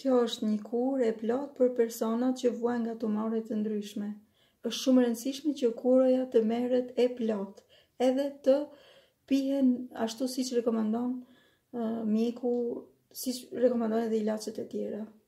Kjo është një kurë e plot për personat që vuajnë nga tumore të ndryshme. Është shumë e rëndësishme që kurëja të merret e plot, edhe të pihen ashtu siç rekomandon mjeku, siç rekomandojnë edhe ilaçet e tjera.